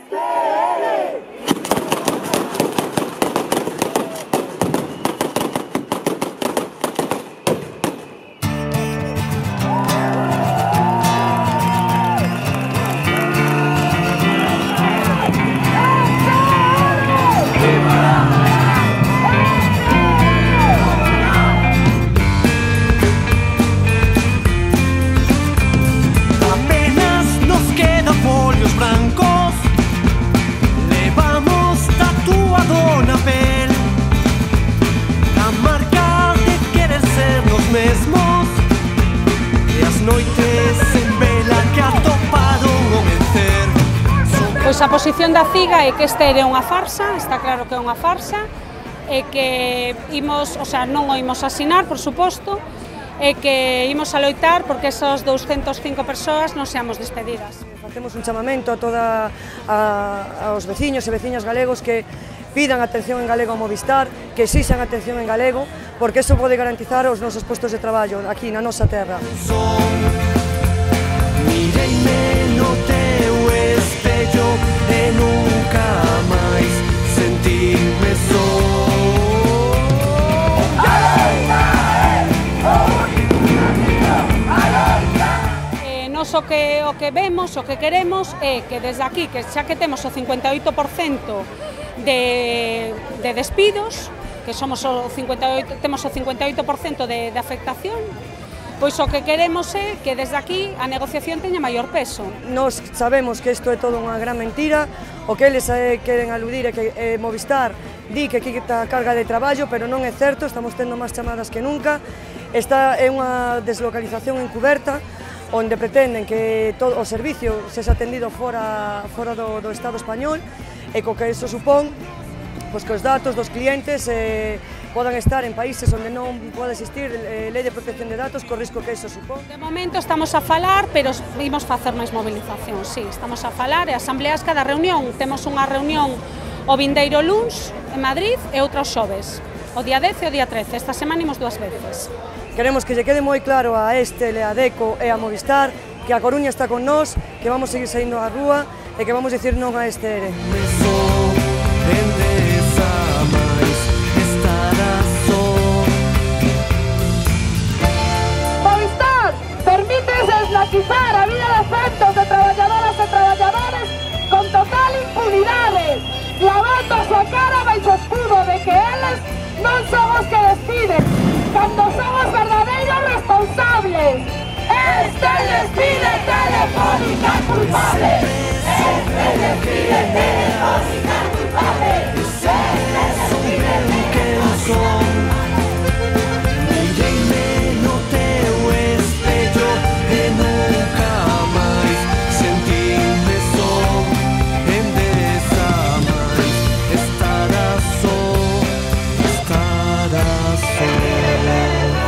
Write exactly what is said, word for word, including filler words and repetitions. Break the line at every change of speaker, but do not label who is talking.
Pois a posición da CIGA é que este é unha farsa, está claro que é unha farsa, e que imos, o sea, non o imos asinar, por suposto, e que imos a loitar porque esas douscentas e cinco persoas non seamos despedidas.
Facemos un chamamento a toda a, aos veciños e veciñas galegos que pidan atención en galego a Movistar, que exixan atención en galego, porque iso pode garantizar os nosos postos de traballo aquí na nosa terra. Mireime no teu espello e nunca máis sentirme só.
Nos o que, o que vemos, o que queremos é que desde aquí, que xa que temos o cincuenta e oito por cento de, de despidos, que somos o cincuenta e oito, temos o cincuenta e oito por cento de, de afectación, pois o que queremos é que desde aquí a negociación teña maior peso.
Nos sabemos que isto é todo unha gran mentira, o que eles eh, queren aludir é que eh, Movistar di que quita carga de traballo, pero non é certo, estamos tendo máis chamadas que nunca. Esta é unha deslocalización encuberta, onde pretenden que todo o servicio sexa atendido fora, fora do, do Estado español, e co que iso supón pois que os datos dos clientes eh, podan estar en países onde non pode existir eh, lei de protección de datos, co risco que iso supón.
De momento estamos a falar, pero vimos facer máis movilización, sí, estamos a falar, e asambleas cada reunión, temos unha reunión o vindeiro luns en Madrid e outra os xoves, o día dez e o día trece, esta semana imos dúas veces.
Queremos que lle quede moi claro a Estel, a Deco e a Movistar que a Coruña está con nós, que vamos seguir saindo á rúa e que vamos dicir non a este ere.
Movistar permite deslaquizar a vida de centos de traballadoras e traballadores con total impunidade, lavando a súa cara baixo o escudo de que eles non son os que despiden, cando son os verdadeiros responsables. Este despide Telefónica culpable. Este despide Telefónica culpable. Este despide Telefónica culpable.
Mireime no teu espello e nunca máis sentirme só. Endereza máis, estarás só, estarás só.